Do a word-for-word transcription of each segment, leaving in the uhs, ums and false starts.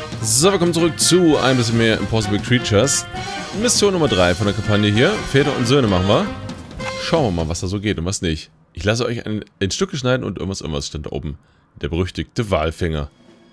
So, wir kommen zurück zu ein bisschen mehr Impossible Creatures. Mission Nummer drei von der Kampagne hier. Väter und Söhne machen wir. Schauen wir mal, was da so geht und was nicht. Ich lasse euch ein, ein Stücke schneiden und irgendwas, irgendwas stand da oben. Der berüchtigte Walfänger.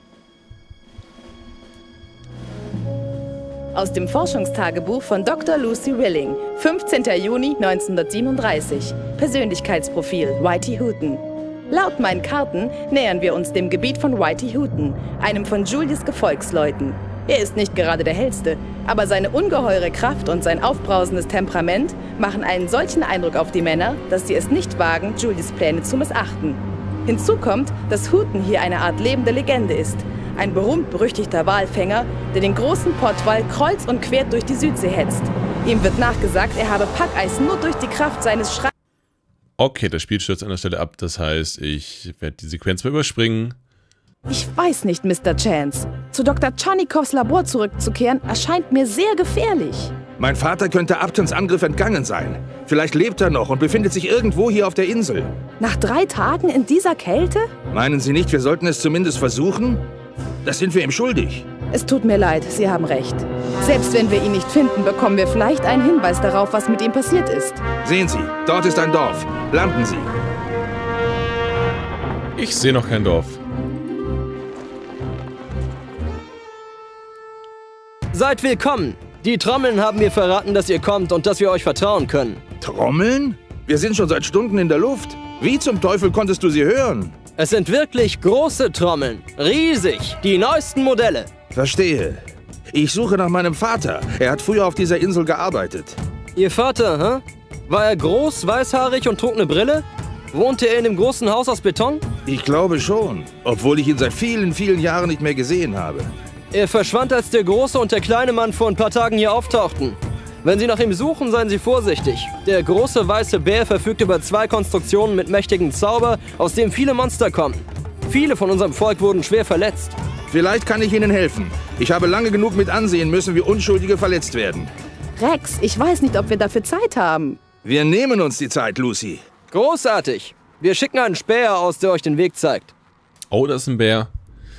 Aus dem Forschungstagebuch von Doktor Lucy Rilling, fünfzehnter Juni neunzehnhundertsiebenunddreißig. Persönlichkeitsprofil Whitey Hooten. Laut meinen Karten nähern wir uns dem Gebiet von Whitey Hooten, einem von Julius Gefolgsleuten. Er ist nicht gerade der hellste, aber seine ungeheure Kraft und sein aufbrausendes Temperament machen einen solchen Eindruck auf die Männer, dass sie es nicht wagen, Julius' Pläne zu missachten. Hinzu kommt, dass Hooten hier eine Art lebende Legende ist. Ein berühmt-berüchtigter Walfänger, der den großen Pottwal kreuz und quer durch die Südsee hetzt. Ihm wird nachgesagt, er habe Packeis nur durch die Kraft seines Schreins. Okay, das Spiel stürzt an der Stelle ab, das heißt, ich werde die Sequenz mal überspringen. Ich weiß nicht, Mister Chance. Zu Doktor Tschernikows Labor zurückzukehren, erscheint mir sehr gefährlich. Mein Vater könnte Uptons Angriff entgangen sein. Vielleicht lebt er noch und befindet sich irgendwo hier auf der Insel. Nach drei Tagen in dieser Kälte? Meinen Sie nicht, wir sollten es zumindest versuchen? Das sind wir ihm schuldig. Es tut mir leid, Sie haben recht. Selbst wenn wir ihn nicht finden, bekommen wir vielleicht einen Hinweis darauf, was mit ihm passiert ist. Sehen Sie, dort ist ein Dorf. Landen Sie. Ich sehe noch kein Dorf. Seid willkommen. Die Trommeln haben mir verraten, dass ihr kommt und dass wir euch vertrauen können. Trommeln? Wir sind schon seit Stunden in der Luft. Wie zum Teufel konntest du sie hören? Es sind wirklich große Trommeln. Riesig. Die neuesten Modelle. Verstehe. Ich suche nach meinem Vater. Er hat früher auf dieser Insel gearbeitet. Ihr Vater, hä? War er groß, weißhaarig und trug eine Brille? Wohnte er in dem großen Haus aus Beton? Ich glaube schon, obwohl ich ihn seit vielen, vielen Jahren nicht mehr gesehen habe. Er verschwand, als der große und der kleine Mann vor ein paar Tagen hier auftauchten. Wenn Sie nach ihm suchen, seien Sie vorsichtig. Der große weiße Bär verfügt über zwei Konstruktionen mit mächtigen Zauber, aus denen viele Monster kommen. Viele von unserem Volk wurden schwer verletzt. Vielleicht kann ich Ihnen helfen. Ich habe lange genug mit ansehen müssen, wie Unschuldige verletzt werden. Rex, ich weiß nicht, ob wir dafür Zeit haben. Wir nehmen uns die Zeit, Lucy. Großartig. Wir schicken einen Späher aus, der euch den Weg zeigt. Oh, das ist ein Bär.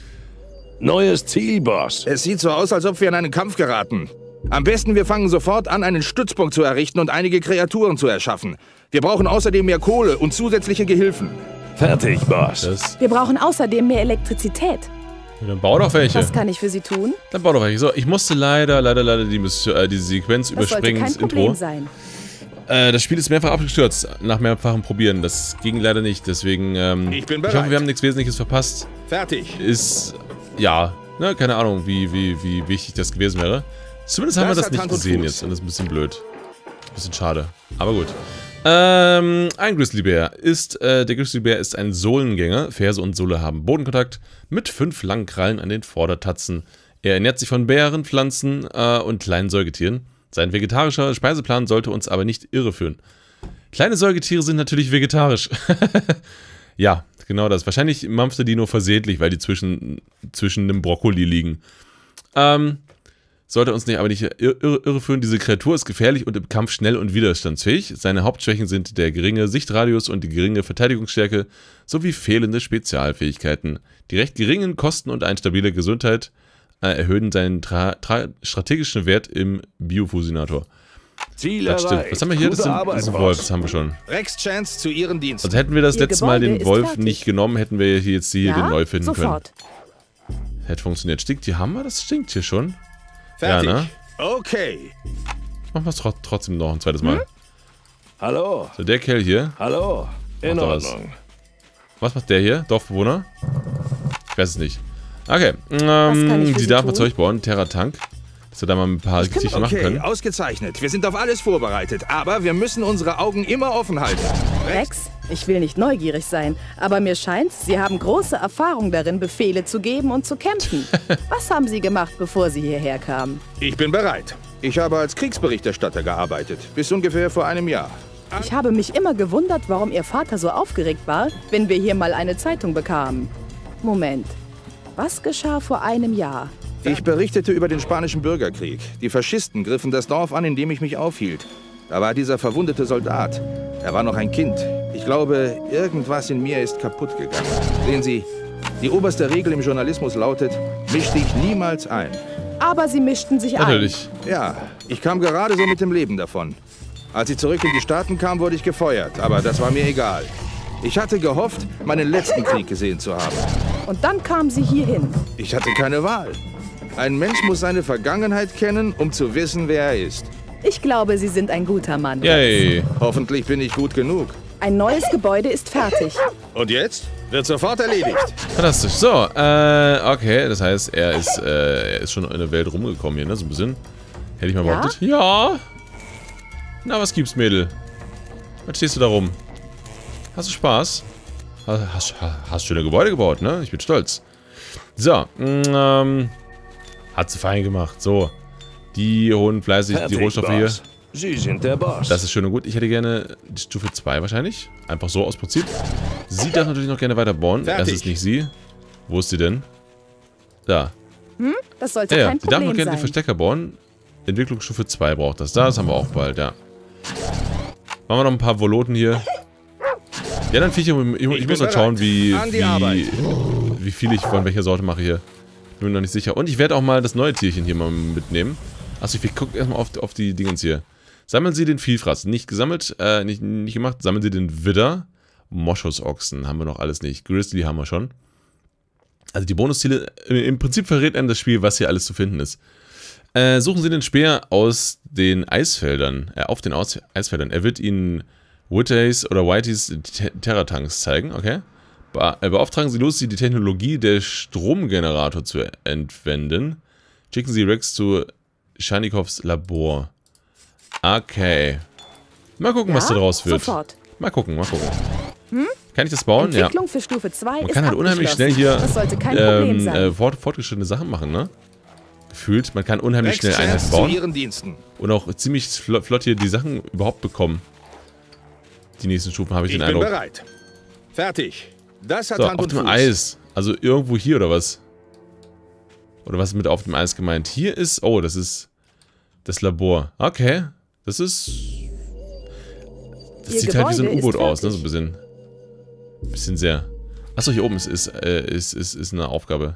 Neues Ziel, Boss. Es sieht so aus, als ob wir in einen Kampf geraten. Am besten, wir fangen sofort an, einen Stützpunkt zu errichten und einige Kreaturen zu erschaffen. Wir brauchen außerdem mehr Kohle und zusätzliche Gehilfen. Fertig, Boss. Das, Wir brauchen außerdem mehr Elektrizität. dann bau doch welche. Was kann ich für Sie tun? Dann bau doch welche. So, ich musste leider, leider, leider die, äh, diese Sequenz Das sollte überspringen, kein das Problem Intro. sein. Äh, das Spiel ist mehrfach abgestürzt, nach mehrfachem Probieren. Das ging leider nicht, deswegen, ähm, Ich bin ich hoffe, bereit. wir haben nichts Wesentliches verpasst. Fertig. Ist, ja, ne, keine Ahnung, wie, wie, wie wichtig das gewesen wäre. Zumindest haben Das wir das hat nicht Hand und gesehen Fuß. jetzt und das ist ein bisschen blöd. Ein bisschen schade, aber gut. Ähm, ein Grizzlybär ist, äh, der Grizzlybär ist ein Sohlengänger. Ferse und Sohle haben Bodenkontakt mit fünf langen Krallen an den Vordertatzen. Er ernährt sich von Beeren, Pflanzen äh, und kleinen Säugetieren. Sein vegetarischer Speiseplan sollte uns aber nicht irreführen. Kleine Säugetiere sind natürlich vegetarisch. Ja, genau das. Wahrscheinlich mampfte die nur versehentlich, weil die zwischen, zwischen einem Brokkoli liegen. Ähm, sollte uns nicht, aber nicht irre, irreführen. Diese Kreatur ist gefährlich und im Kampf schnell und widerstandsfähig. Seine Hauptschwächen sind der geringe Sichtradius und die geringe Verteidigungsstärke sowie fehlende Spezialfähigkeiten. Die recht geringen Kosten und eine stabile Gesundheit äh, erhöhen seinen tra tra strategischen Wert im Biofusinator. Ziel Das stimmt. erreicht. Was haben wir hier? Das Gute sind, Arbeit, das ist ein Boss. Wolf, das haben wir schon. Rex Chance zu Ihren Diensten. Also hätten wir das Ihr letzte Mal Gebäude den ist Wolf fertig. nicht genommen, hätten wir hier jetzt hier Ja, den neu finden sofort. können. Hätte funktioniert. Stinkt hier Hammer? Das stinkt hier schon. Fertig. Ja, ne? Okay. Machen wir es tro trotzdem noch ein zweites Mal. Hallo. So, der Kerl hier. Hallo. In Macht er was? Ordnung. Was macht der hier? Dorfbewohner? Ich weiß es nicht. Okay. kann ich Ähm, für die Sie darf man tun? Zeug bauen. Terra Tank. Dass wir da mal ein paar Geschichten machen Okay, können. ausgezeichnet. Wir sind auf alles vorbereitet. Aber wir müssen unsere Augen immer offen halten. Rex, ich will nicht neugierig sein, aber mir scheint, Sie haben große Erfahrung darin, Befehle zu geben und zu kämpfen. Was haben Sie gemacht, bevor Sie hierher kamen? Ich bin bereit. Ich habe als Kriegsberichterstatter gearbeitet. Bis ungefähr vor einem Jahr. Ich habe mich immer gewundert, warum Ihr Vater so aufgeregt war, wenn wir hier mal eine Zeitung bekamen. Moment, was geschah vor einem Jahr? Ich berichtete über den spanischen Bürgerkrieg. Die Faschisten griffen das Dorf an, in dem ich mich aufhielt. Da war dieser verwundete Soldat. Er war noch ein Kind. Ich glaube, irgendwas in mir ist kaputt gegangen. Sehen Sie, Die oberste Regel im Journalismus lautet, misch dich niemals ein. Aber sie mischten sich ein. Natürlich. Ja, ich kam gerade so mit dem Leben davon. Als ich zurück in die Staaten kam, wurde ich gefeuert, aber das war mir egal. Ich hatte gehofft, meinen letzten Krieg gesehen zu haben. Und dann kamen sie hierhin. Ich hatte keine Wahl. Ein Mensch muss seine Vergangenheit kennen, um zu wissen, wer er ist. Ich glaube, Sie sind ein guter Mann. Yay. Hoffentlich bin ich gut genug. Ein neues Gebäude ist fertig. Und jetzt? Wird sofort erledigt. Fantastisch. So, äh, okay. Das heißt, er ist, äh, er ist schon in der Welt rumgekommen hier, ne? So ein bisschen. Hätte ich mal Ja? behauptet. Ja. Na, was gibt's, Mädel? Was stehst du da rum? Hast du Spaß? Hast, hast, hast schöne Gebäude gebaut, ne? Ich bin stolz. So, ähm, hat sie fein gemacht. So, die holen fleißig die Rohstoffe hier. Boss. Sie sind der Boss. Das ist schön und gut. Ich hätte gerne die Stufe zwei wahrscheinlich. Einfach so aus Prinzip. Sie darf natürlich noch gerne weiter bauen. Fertig. Das ist nicht sie. Wo ist sie denn? Da. Das sollte Ja, ja. kein Sie darf noch Problem gerne den sein. Verstecker bauen. Entwicklungsstufe zwei braucht das. Das haben wir auch bald, ja. Machen wir noch ein paar Voloten hier. Ja, dann Viecher. Ich, ich, ich muss bin halt schauen, wie, bereit. An die wie, Arbeit. wie viel ich von welcher Sorte mache hier. Bin mir noch nicht sicher. Und ich werde auch mal das neue Tierchen hier mal mitnehmen. Achso, ich gucke erstmal auf, auf die Dingens hier. Sammeln Sie den Vielfraß. Nicht gesammelt, äh, nicht, nicht gemacht. Sammeln Sie den Widder. Moschusochsen haben wir noch alles nicht. Grizzly haben wir schon. Also die Bonusziele, im Prinzip verrät einem das Spiel, was hier alles zu finden ist. Äh, suchen Sie den Speer aus den Eisfeldern, äh, auf den aus Eisfeldern. Er wird Ihnen Whittays oder Whiteys Te Terratanks zeigen, okay. Be äh, beauftragen Sie Lucy, die Technologie der Stromgenerator zu entwenden. Schicken Sie Rex zu Schanikows Labor. Okay. Mal gucken, Ja, was da draus wird. sofort. Mal gucken, mal gucken. Kann ich das bauen? Ja. Entwicklung für Stufe zwei Man ist kann halt unheimlich schnell abgeschlossen. hier Das sollte kein Problem ähm, sein. äh, fort, fortgeschrittene Sachen machen, ne? Gefühlt. Man kann unheimlich Rex schnell Einheiten Chance zu bauen Ihren Diensten. und auch ziemlich fl flott hier die Sachen überhaupt bekommen. Die nächsten Stufen habe ich, Ich den bin Eindruck. bereit. Fertig. Das hat So, Hand auf und dem Fuß. Eis. Also irgendwo hier oder was? Oder was ist mit auf dem Eis gemeint? Hier ist... Oh, das ist das Labor. Okay. Das ist... Das Ihr sieht halt wie so ein Gebäude U-Boot ist aus, ne? So fertig. ein bisschen. Bisschen sehr. Achso, hier oben ist, ist, äh, ist, ist, ist eine Aufgabe.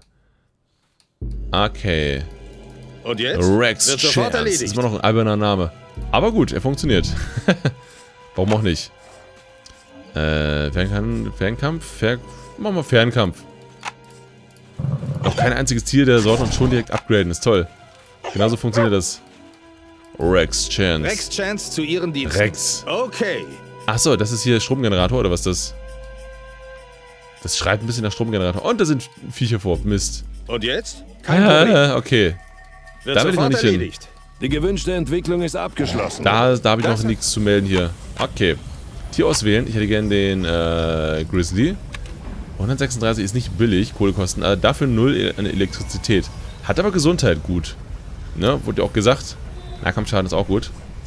Okay. Und jetzt? Rex Wird sofort Chance. Das erledigt. ist immer noch ein alberner Name. Aber gut, er funktioniert. Warum auch nicht? Äh, Fernkampf, Fernkampf, Fer machen wir Fernkampf. Noch kein einziges Tier der Sorte und schon direkt upgraden, ist toll. Genauso funktioniert das. Rex Chance. Rex Chance zu Ihren Diensten. Rex. Okay. Achso, das ist hier Stromgenerator oder was ist das? Das schreit ein bisschen nach Stromgenerator. Und da sind Viecher vor. Mist. Und jetzt? Kein Problem. Ah, okay. Wird da will ich noch sofort nicht hin. erledigt. Die gewünschte Entwicklung ist abgeschlossen. Da, da habe ich Das noch hat- nichts zu melden hier. Okay. Tier auswählen. Ich hätte gerne den äh, Grizzly. hundertsechsunddreißig ist nicht billig, Kohlekosten. Äh, dafür null an Elektrizität. Hat aber Gesundheit gut. Ne, wurde ja auch gesagt. Nahkampfschaden ist auch gut.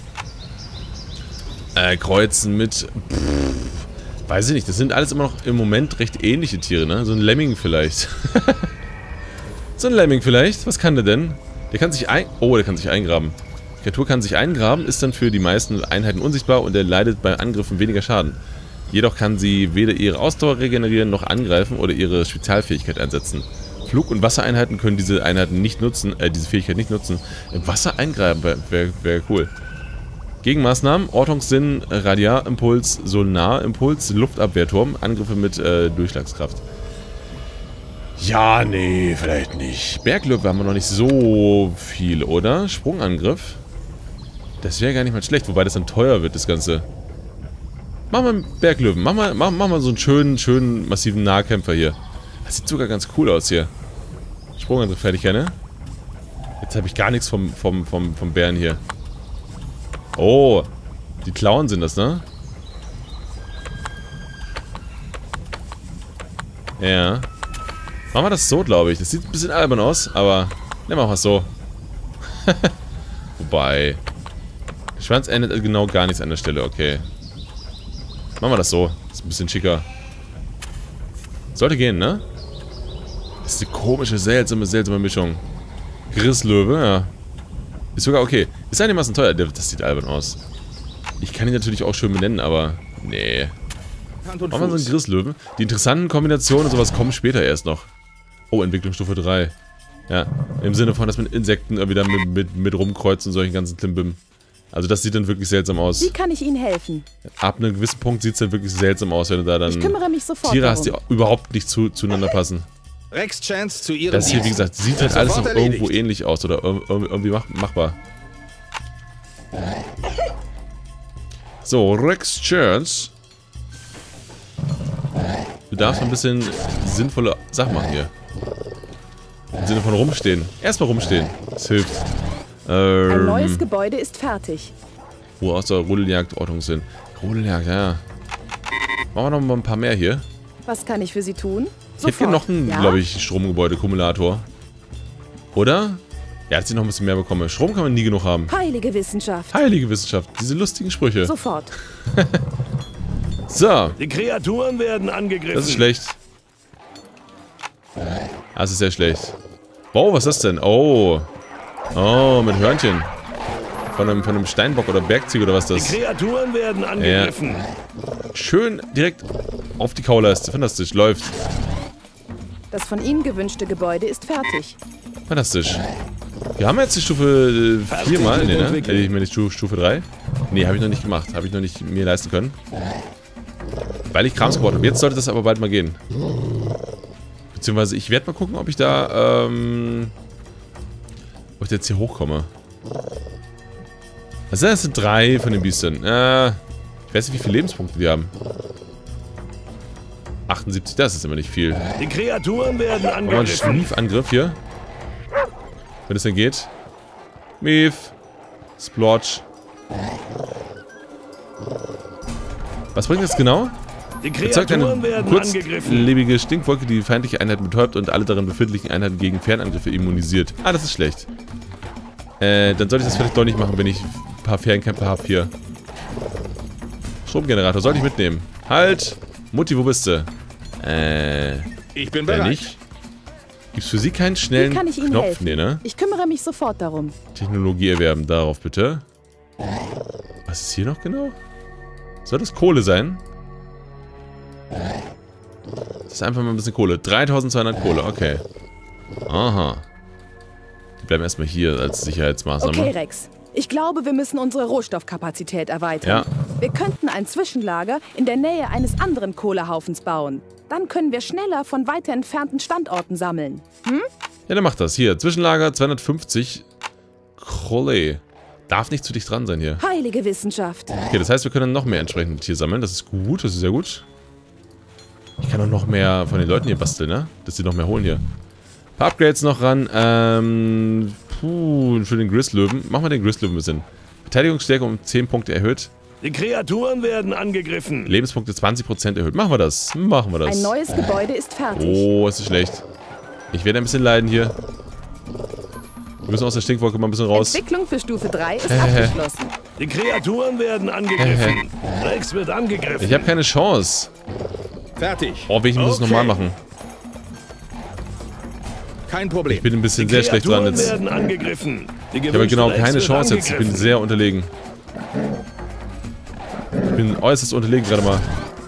Äh, Kreuzen mit... Pff, weiß ich nicht. Das sind alles immer noch im Moment recht ähnliche Tiere, ne? So ein Lemming vielleicht. So ein Lemming vielleicht. Was kann der denn? Der kann sich ein... Oh, der kann sich eingraben. Die Kreatur kann sich eingraben, ist dann für die meisten Einheiten unsichtbar und er leidet bei Angriffen weniger Schaden. Jedoch kann sie weder ihre Ausdauer regenerieren noch angreifen oder ihre Spezialfähigkeit einsetzen. Flug- und Wassereinheiten können diese Einheiten nicht nutzen, äh, diese Fähigkeit nicht nutzen. Im Wasser eingreifen wäre wär, wär cool. Gegenmaßnahmen: Ortungssinn, Radiarimpuls, Solarimpuls, Luftabwehrturm, Angriffe mit äh, Durchschlagskraft. Ja, nee, vielleicht nicht. Berglöwe haben wir noch nicht so viel, oder? Sprungangriff. Das wäre gar nicht mal schlecht, wobei das dann teuer wird, das Ganze. Mach mal einen Berglöwen. Mach mal, mach, mach mal so einen schönen, schönen, massiven Nahkämpfer hier. Das sieht sogar ganz cool aus hier. Sprungangriff fertig, gerne. Jetzt habe ich gar nichts vom, vom, vom, vom Bären hier. Oh, die Klauen sind das, ne? Ja. Machen wir das so, glaube ich. Das sieht ein bisschen albern aus, aber ne, machen wir es so. Wobei. Der Schwanz ändert genau gar nichts an der Stelle, okay. Machen wir das so. Ist ein bisschen schicker. Sollte gehen, ne? Das ist eine komische, seltsame, seltsame Mischung. Grisslöwe, ja. Ist sogar okay. Ist einigermaßen teuer. Das sieht albern aus. Ich kann ihn natürlich auch schön benennen, aber... Nee. Hand und Machen wir so einen Fuß. Grisslöwen. Die interessanten Kombinationen und sowas kommen später erst noch. Oh, Entwicklungsstufe drei. Ja, im Sinne von, dass man Insekten irgendwie dann mit, mit, mit rumkreuzt und solchen ganzen Klimbim. Also das sieht dann wirklich seltsam aus. Wie kann ich Ihnen helfen? Ab einem gewissen Punkt sieht es dann wirklich seltsam aus, wenn du da dann Ich kümmere mich sofort Tiere hast, die darum. überhaupt nicht zu, zueinander passen. Rex Chance zu Ihrem Das hier, wie Dienst. gesagt, sieht halt alles noch Sofort erledigt. irgendwo ähnlich aus oder ir- ir- irgendwie mach machbar. So, Rex Chance. Du darfst mal ein bisschen sinnvolle Sachen machen hier. Im Sinne von rumstehen. Erstmal rumstehen. Das hilft. Ein neues Ähm, Gebäude ist fertig. wo aus der Rudeljagd Ordnung sind. Rudeljagd, ja. Machen wir noch mal ein paar mehr hier. Was kann ich für Sie tun? Ich hätte hier noch einen, ja? glaube ich, Stromgebäude-Kumulator. Oder? Ja, dass ich noch ein bisschen mehr bekomme. Strom kann man nie genug haben. Heilige Wissenschaft. Heilige Wissenschaft. Diese lustigen Sprüche. Sofort. So, Die Kreaturen werden angegriffen. das ist schlecht. Das ist sehr schlecht. Wow, was ist das denn? Oh. Oh, mit Hörnchen. Von einem, von einem Steinbock oder Bergzieg oder was Die das? Kreaturen werden angegriffen. Schön direkt auf die Kauleiste. Fantastisch. Läuft. Das von Ihnen gewünschte Gebäude ist fertig. Fantastisch. Wir haben jetzt die Stufe vier mal. Nee, ne? entwickelt. Hätte ich mir nicht Stu- Stufe drei? Nee, habe ich noch nicht gemacht. Habe ich noch nicht mir leisten können. Weil ich Krams gebaut habe. Jetzt sollte das aber bald mal gehen. Beziehungsweise ich werde mal gucken, ob ich da, ähm... ob ich da jetzt hier hochkomme. Was sind das? Das sind drei von den Biestern. Äh, ich weiß nicht, wie viele Lebenspunkte die haben. achtundsiebzig, das ist immer nicht viel. Die Kreaturen werden Machen wir einen angegriffen. Schniefangriff hier. Wenn es denn geht. Mief. Splotch. Was bringt das genau? Die Erzeugt eine Kreaturen werden angegriffen. kurzlebige Stinkwolke, die feindliche Einheiten betäubt und alle darin befindlichen Einheiten gegen Fernangriffe immunisiert. Ah, das ist schlecht. Äh, dann sollte ich das vielleicht doch nicht machen, wenn ich ein paar Fernkämpfer habe hier. Stromgenerator, sollte ich mitnehmen. Halt! Mutti, wo bist du? Äh, Ich bin wer bereit. nicht? Gibt's für sie keinen Wie schnellen kann ich Ihnen Knopf? helfen? Nee, ne? Ich kümmere mich sofort darum. Technologie erwerben, darauf bitte. Was ist hier noch genau? Soll das Kohle sein? Das ist einfach mal ein bisschen Kohle. dreitausendzweihundert Kohle, okay. Aha. Die bleiben erstmal hier als Sicherheitsmaßnahme. Okay, Rex. Ich glaube, wir müssen unsere Rohstoffkapazität erweitern. Ja. Wir könnten ein Zwischenlager in der Nähe eines anderen Kohlehaufens bauen. Dann können wir schneller von weiter entfernten Standorten sammeln. Ja, dann macht das. Hier, Zwischenlager zweihundertfünfzig. Kohle. Darf nicht zu dicht dran sein hier. Heilige Wissenschaft. Okay, das heißt, wir können noch mehr entsprechend hier sammeln. Das ist gut, das ist sehr gut. Ich kann auch noch mehr von den Leuten hier basteln, ne? Dass sie noch mehr holen hier. Ein paar Upgrades noch ran. Ähm, puh, für den Grisslöwen. Machen wir den Grisslöwen ein bisschen. Verteidigungsstärke um zehn Punkte erhöht. Die Kreaturen werden angegriffen. Lebenspunkte zwanzig Prozent erhöht. Machen wir das. Machen wir das. Ein neues Gebäude ist fertig. Oh, ist das schlecht. Ich werde ein bisschen leiden hier. Wir müssen aus der Stinkwolke mal ein bisschen raus. Entwicklung für Stufe drei ist abgeschlossen. Die Kreaturen werden angegriffen. Rex wird angegriffen. Ich habe keine Chance. Fertig. Oh, ich muss es Okay. nochmal machen. Kein Problem. Ich bin ein bisschen Die sehr schlecht dran Kreaturen jetzt. werden angegriffen. Die Ich habe genau gewünschte Rex keine wird Chance jetzt. Ich bin angegriffen. sehr unterlegen. Ich bin äußerst unterlegen gerade mal.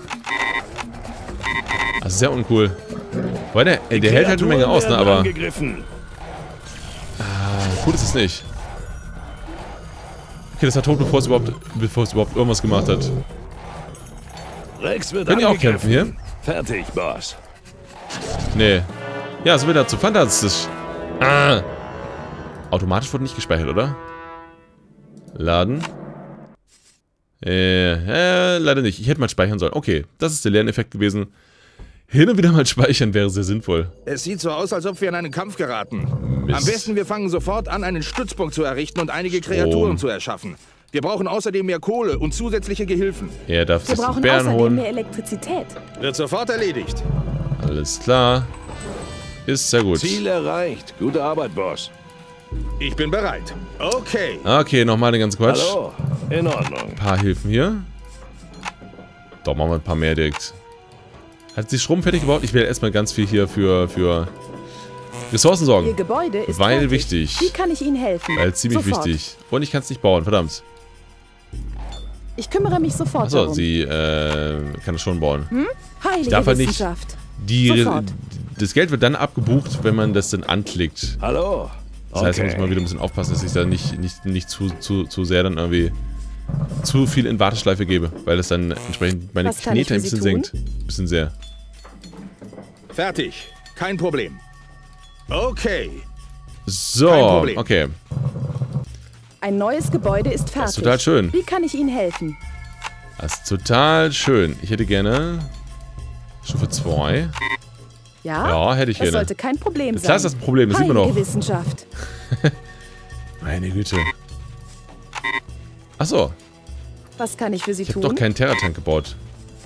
Das ist sehr uncool. Weil der, ey, der hält halt eine Menge Kreaturen aus, ne? werden Aber angegriffen. cool ist es nicht. Okay, das war tot, bevor es überhaupt, bevor es überhaupt irgendwas gemacht hat. Rex wird Können die auch angegriffen. kämpfen Fertig, Boss. Nee. Ja, so wird dazu. Fantastisch. Ah. Automatisch wurde nicht gespeichert, oder? Laden. Äh, äh, leider nicht. Ich hätte mal speichern sollen. Okay, das ist der Lerneffekt gewesen. Hin und wieder mal speichern wäre sehr sinnvoll. Es sieht so aus, als ob wir in einen Kampf geraten. Mist. Am besten, wir fangen sofort an, einen Stützpunkt zu errichten und einige Kreaturen zu erschaffen. Wir brauchen außerdem mehr Kohle und zusätzliche Gehilfen. Er darf Wir sich den brauchen Bären außerdem holen. mehr Elektrizität. Wird sofort erledigt. Alles klar. Ist sehr gut. Ziel erreicht. Gute Arbeit, Boss. Ich bin bereit. Okay. Okay, nochmal den ganzen Quatsch. Hallo. In Ordnung. Ein paar Hilfen hier. Doch, machen wir ein paar mehr direkt. Hat sie Strom fertig gebaut? Ich werde erstmal ganz viel hier für, für Ressourcen Ihr sorgen. Gebäude ist Weil fertig. wichtig. Wie kann ich Ihnen helfen? Weil ziemlich Sofort. wichtig. Und ich kann es nicht bauen, verdammt. Ich kümmere mich sofort Achso, darum. sie äh, kann es schon bauen. Hm? Heilige darf halt nicht- Wissenschaft. Die, Sofort. das Geld wird dann abgebucht, wenn man das dann anklickt. Hallo. Das heißt, man muss mal wieder ein bisschen aufpassen, dass ich da nicht, nicht, nicht zu, zu, zu sehr dann irgendwie zu viel in Warteschleife gebe, weil das dann entsprechend meine Was kann ich Knete ein für Sie bisschen tun? senkt. Ein bisschen sehr. Fertig. Kein Problem. Okay. So, Kein Problem. okay. Ein neues Gebäude ist fertig. Das ist total schön. Wie kann ich Ihnen helfen? Das ist total schön. Ich hätte gerne Stufe zwei. Ja? Ja, hätte ich Das gerne. sollte kein Problem Das sein. ist das Problem, das sieht man Heilige doch. Wissenschaft. Meine Güte. Achso, Was kann ich für Sie ich habe tun? doch keinen Terratank gebaut.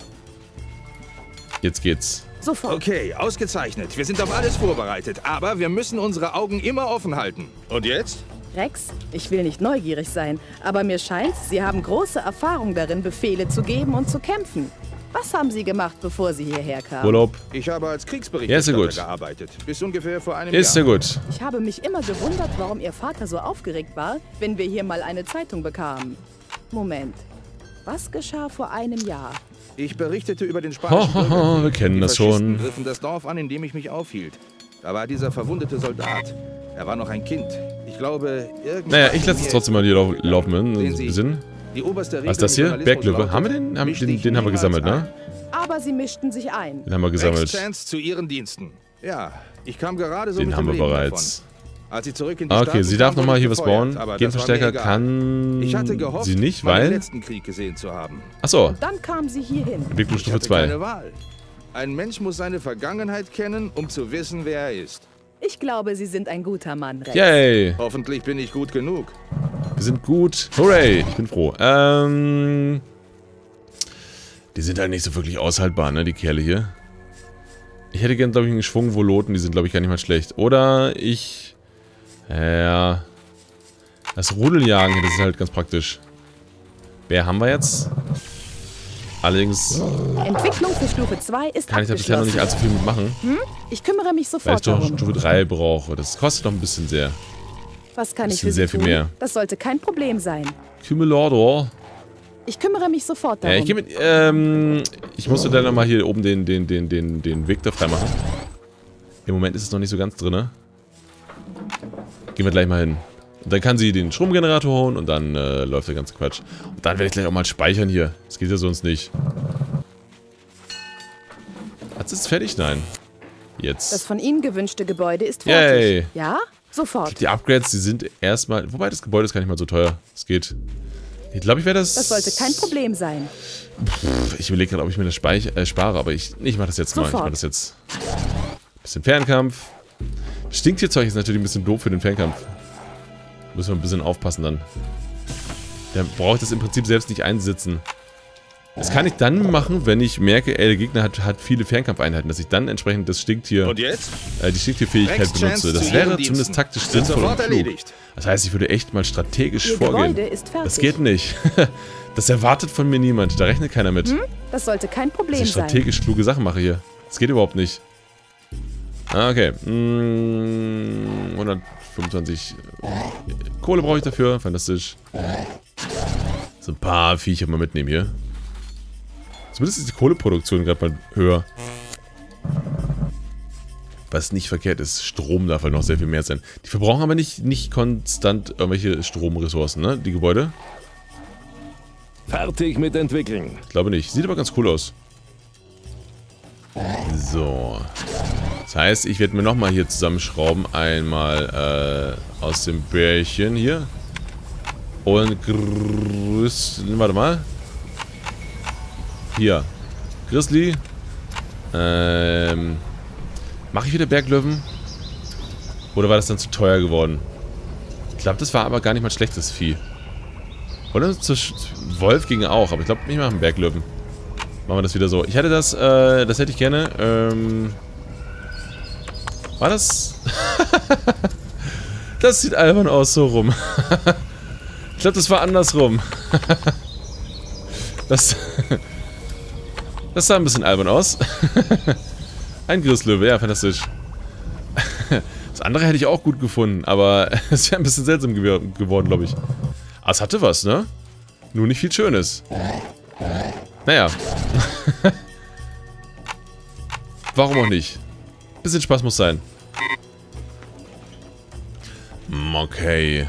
Jetzt geht's. Sofort. Okay, ausgezeichnet. Wir sind auf alles vorbereitet. Aber wir müssen unsere Augen immer offen halten. Und jetzt? Rex, ich will nicht neugierig sein, aber mir scheint, Sie haben große Erfahrung darin, Befehle zu geben und zu kämpfen. Was haben Sie gemacht, bevor Sie hierher kamen? Urlaub. Ich habe als Ja, ist Kriegsberichterstatter ja gut. gearbeitet. Bis ungefähr vor einem Ist ja Jahr. gut. Ich habe mich immer gewundert, warum Ihr Vater so aufgeregt war, wenn wir hier mal eine Zeitung bekamen. Moment. Was geschah vor einem Jahr? Ich berichtete über den spanischen Ho, ho, ho, Bürgerkrieg. wir kennen Die das Faschisten schon. griffen das Dorf an, in dem ich mich aufhielt. Da war dieser verwundete Soldat. Er war noch ein Kind. Ich glaube, irgendwann... Naja, ich lasse es trotzdem mal hier lau laufen. Ne? Sehen Ein Sie, bisschen. Die oberste Regel Was ist das hier? im Journalismus Berglöwe. lautet, Haben wir den? Haben, misch den, dich den haben wir niemals gesammelt, ein. ne? Aber Sie mischten sich ein. Den haben wir Rex gesammelt. Chance zu Ihren Diensten. Ja, ich kam gerade so Den mit haben dem wir Leben bereits. davon. Als sie zurück in die Ah, Staaten okay, sie kam, darf wurde nochmal ich hier was gefeuert, bauen. aber das war mir Genverstärker egal. kann Ich hatte gehofft, sie nicht, meinen weil... letzten Krieg gesehen zu haben. Achso, Dann kamen Sie hierhin. Entwicklung Ich Stufe hatte keine zwei. Wahl. Ein Mensch muss seine Vergangenheit kennen, um zu wissen, wer er ist. Ich glaube, Sie sind ein guter Mann, Rex. Yay, Hoffentlich bin ich gut genug. wir sind gut. Hooray, ich bin froh. Ähm... Die sind halt nicht so wirklich aushaltbar, ne, die Kerle hier. Ich hätte gern, glaube ich, einen Schwung Voloten, die sind, glaube ich, gar nicht mal schlecht. Oder ich... Ja... Das Rudeljagen, das ist halt ganz praktisch. Wer haben wir jetzt? Allerdings Entwicklung für Stufe zwei ist kann ich da bisher noch nicht allzu viel mitmachen, Ich kümmere mich weil ich sofort doch darum. Stufe drei brauche. Das kostet noch ein bisschen sehr. Was kann ich bisschen für Sie sehr viel tun? mehr. Das sollte kein Problem sein. Cumulordor. Ich kümmere mich sofort Ja, darum. ich gehe mit, ähm, ich musste dann nochmal hier oben den, den, den, den, den Weg da freimachen. Im Moment ist es noch nicht so ganz drin, ne? Gehen wir gleich mal hin. Und dann kann sie den Stromgenerator holen und dann äh, läuft der ganze Quatsch. Und dann werde ich gleich auch mal speichern hier. Das geht ja sonst nicht. Hat es fertig? Nein. Das Jetzt. von Ihnen gewünschte Gebäude ist fertig. Yay. Ja? Sofort. Die Upgrades, die sind erstmal... Wobei, das Gebäude ist gar nicht mal so teuer. Es geht. Ich glaube, ich werde das... Das sollte kein Problem sein. Ich überlege gerade, ob ich mir das speich äh, spare, aber ich, ich mache das jetzt mal. Ich Sofort. mache das jetzt. Bisschen Fernkampf. Stinktierzeug ist natürlich ein bisschen doof für den Fernkampf. Müssen wir ein bisschen aufpassen dann. Da brauche ich das im Prinzip selbst nicht einsetzen. Das kann ich dann machen, wenn ich merke, ey, der Gegner hat, hat viele Fernkampfeinheiten, dass ich dann entsprechend das Stinktier, Und jetzt? äh, die Stinktierfähigkeit Rex benutze. Chance Das zu wäre Ihren zumindest Diensten. taktisch Sind sinnvoll und sofort klug. erledigt. Das heißt, ich würde echt mal strategisch Ihr vorgehen. Gebäude ist fertig. Das geht nicht. Das erwartet von mir niemand. Da rechnet keiner mit. Das sollte kein Dass Problem ich sein. strategisch kluge Sachen mache hier. Das geht überhaupt nicht. Ah, okay. Mm, hundertfünfundzwanzig Kohle brauche ich dafür. Fantastisch. So ein paar Viecher mal mitnehmen hier. Zumindest ist die Kohleproduktion gerade mal höher. Was nicht verkehrt ist. Strom darf halt noch sehr viel mehr sein. Die verbrauchen aber nicht, nicht konstant irgendwelche Stromressourcen, ne? Die Gebäude? Fertig mit Entwickeln. Ich glaube nicht. Sieht aber ganz cool aus. So. Das heißt, ich werde mir nochmal hier zusammenschrauben. Einmal äh, aus dem Bärchen hier. Und Grüß... Warte mal. Hier. Grizzly. Ähm... Mache ich wieder Berglöwen? Oder war das dann zu teuer geworden? Ich glaube, das war aber gar nicht mal schlechtes Vieh. Oder? Zu Wolf ging auch, aber ich glaube, ich mache einen Berglöwen. Machen wir das wieder so. Ich hatte das, äh, das hätte ich gerne. Ähm, war das? Das sieht albern aus, so rum. Ich glaube, das war andersrum. Das, das sah ein bisschen albern aus. Ein Grizzlöwe, ja, fantastisch. Das andere hätte ich auch gut gefunden, aber es wäre ein bisschen seltsam gew geworden, glaube ich. Aber es hatte was, ne? Nur nicht viel Schönes. Naja. Warum auch nicht? Bisschen Spaß muss sein. Okay.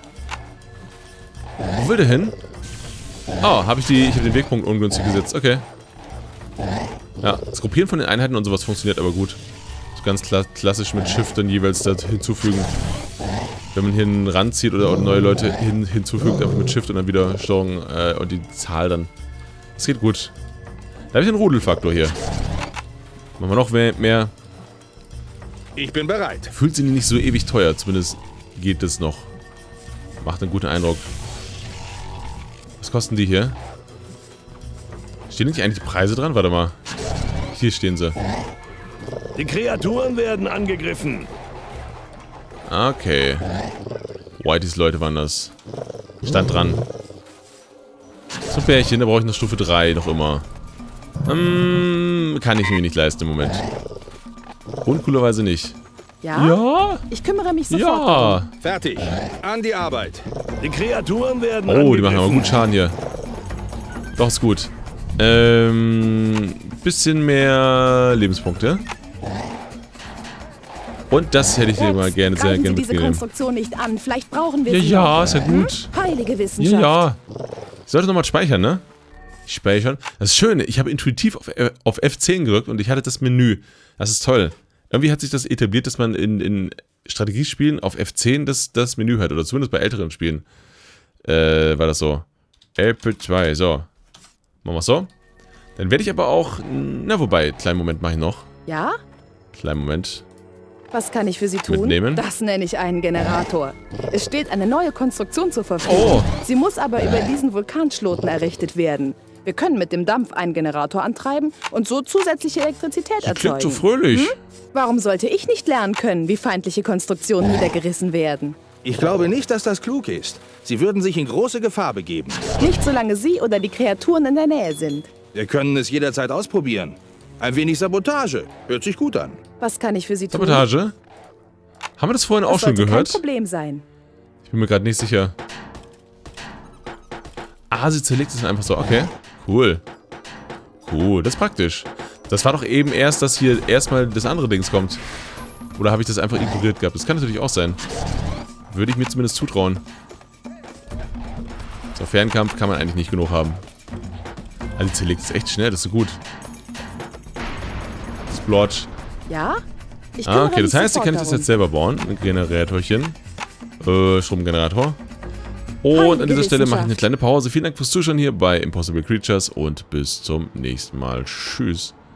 Wo will der hin? Oh, habe ich die. Ich habe den Wegpunkt ungünstig gesetzt. Okay. Ja, das Gruppieren von den Einheiten und sowas funktioniert aber gut. So ganz kla klassisch mit Shift dann jeweils da hinzufügen. Wenn man hier einen Rand zieht oder auch neue Leute hin hinzufügt, einfach mit Shift und dann wieder Steuerung äh, und die Zahl dann. Das geht gut. Da habe ich einen Rudelfaktor hier. Machen wir noch mehr, mehr. Ich bin bereit. Fühlt sich nicht so ewig teuer, zumindest geht es noch. Macht einen guten Eindruck. Was kosten die hier? Stehen nicht eigentlich die Preise dran? Warte mal. Hier stehen sie. Die Kreaturen werden angegriffen. Okay. Whiteys Leute waren das. Stand dran. So ein Bärchen, da brauche ich noch Stufe drei noch immer. Hm, kann ich mir nicht leisten im Moment. Und coolerweise nicht. Ja? Ja? Ich kümmere mich sofort. Ja. Fertig. An die Arbeit. Die Kreaturen werden Oh, angegriffen. die machen aber gut Schaden hier. Doch, ist gut. Ähm, bisschen mehr Lebenspunkte. Und das hätte ich dir mal gerne, sehr Greifen gerne Sie diese mitgegeben. Konstruktion nicht an. Vielleicht brauchen wir Ja, sie ja, noch. ist ja gut. Hm? Heilige Ja, Wissenschaft. ja. Ich sollte nochmal speichern, ne? Speichern. Das ist schön. Ich habe intuitiv auf, auf F zehn gedrückt und ich hatte das Menü. Das ist toll. Irgendwie hat sich das etabliert, dass man in, in Strategiespielen auf F zehn das, das Menü hat. Oder zumindest bei älteren Spielen. Äh, war das so. L P zwei, so. Machen wir so. Dann werde ich aber auch... Na, wobei, kleinen Moment mache ich noch. Ja? Kleinen Moment. Was kann ich für Sie tun? Mitnehmen? Das nenne ich einen Generator. Es steht eine neue Konstruktion zur Verfügung. Oh. Sie muss aber über diesen Vulkanschloten errichtet werden. Wir können mit dem Dampf einen Generator antreiben und so zusätzliche Elektrizität Die erzeugen. klingt so fröhlich. Hm? Warum sollte ich nicht lernen können, wie feindliche Konstruktionen niedergerissen werden? Ich glaube nicht, dass das klug ist. Sie würden sich in große Gefahr begeben. Nicht solange Sie oder die Kreaturen in der Nähe sind. Wir können es jederzeit ausprobieren. Ein wenig Sabotage. Hört sich gut an. Was kann ich für Sie tun? Sabotage? Haben wir das vorhin auch Das schon sollte gehört? kein Problem sein. Ich bin mir gerade nicht sicher. Ah, sie zerlegt es einfach so. Okay. Cool. Cool, das ist praktisch. Das war doch eben erst, dass hier erstmal das andere Dings kommt. Oder habe ich das einfach ignoriert gehabt? Das kann natürlich auch sein. Würde ich mir zumindest zutrauen. So, Fernkampf kann man eigentlich nicht genug haben. Also, die zerlegt es echt schnell, das ist so gut. Splotch. Ja? Ich Ah, kümmere okay, das mich heißt, ihr sofort könnt das darum. jetzt selber bauen. Ein Generatorchen. Äh, Stromgenerator. Und Heilige an dieser Stelle mache ich eine Wissenschaft. kleine Pause. Vielen Dank fürs Zuschauen hier bei Impossible Creatures und bis zum nächsten Mal. Tschüss.